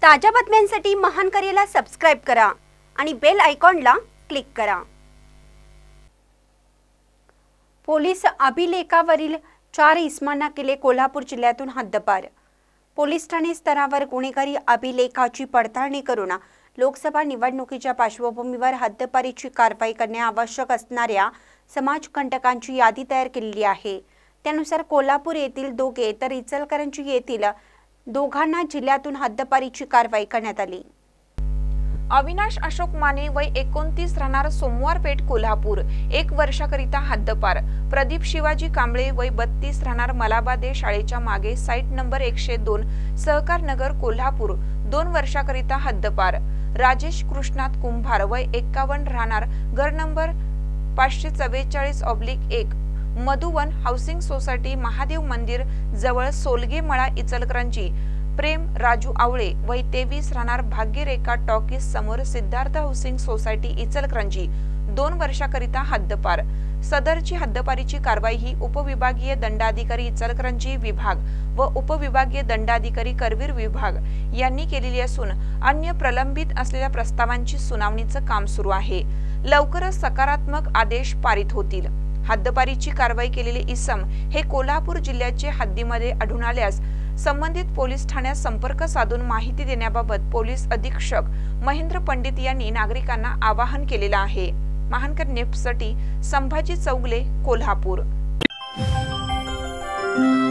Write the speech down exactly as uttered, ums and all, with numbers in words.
ताज्या बातम्यांसाठी महान करेला सबस्क्राइब करा आणि बेल आयकॉनला क्लिक करा। पोलीस अभिलेखावरील चार इसमांना केले कोल्हापूर जिल्ह्यातून हद्दपार। पोलीस ठाणे स्तरावर गुन्हेगारी अभिलेखाची पडताळणी करून लोकसभा निवडणुकीच्या पार्श्वभूमीवर हद्दपारीची कारवाई करणे आवश्यक असणाऱ्या समाजकंटकांची यादी तयार केलेली आहे। त्यानुसार कोल्हापूर येथील दोघे तर इचलकरंजी येथील दोघांना जिल्ह्यातून हद्दपारीची कारवाई करण्यात आली। अविनाश अशोक माने वय एकोणतीस राहणार सोमवार पेठ कोल्हापूर एक वर्षाकरिता हद्दपार। प्रदीप शिवाजी कांबळे वय बत्तीस राहणार मलाबादे शाळेच्या मागे साइट नंबर एकशे दोन सहकार नगर कोल्हापूर दोन वर्षाकरिता हद्दपार। राजेश कृष्णात कुंभार वय एक्कावन्न राहणार घर नंबर पाचशे चव्वेचाळीस ऑब्लिक एक मधुवन हाऊसिंग सोसायटी महादेव मंदिर जवळ सोलगे मळा इचलकरंजी। प्रेम राजू आवळे वय तेवीस राहणार भाग्यरेखा टॉकीज समोर सिद्धार्थ हाऊसिंग सोसायटी इचलकरंजी दोन वर्षाकरिता हद्दपार। सदरची हद्दपारीची कारवाई ही उपविभागीय दंडाधिकारी इचलकरंजी विभाग व उपविभागीय दंडाधिकारी करवीर विभाग यांनी केलेली असून अन्य प्रलंबित असलेल्या प्रस्तावांची सुनावणीचं काम सुरू आहे। लवकरच सकारात्मक आदेश पारित होतील। हद्दपारीची कारवाई केलेले इसम हे कोल्हापूर जिल्ह्याचे हद्दीमध्ये आढळून आल्यास संबंधित पोलीस ठाण्यात संपर्क साधून माहिती देण्याबाबत पोलीस अधीक्षक महेंद्र पंडित यांनी नागरिकांना आवाहन केलेलं आहे। महानकर न्यूजसाठी संभाजी चौगले कोल्हापूर।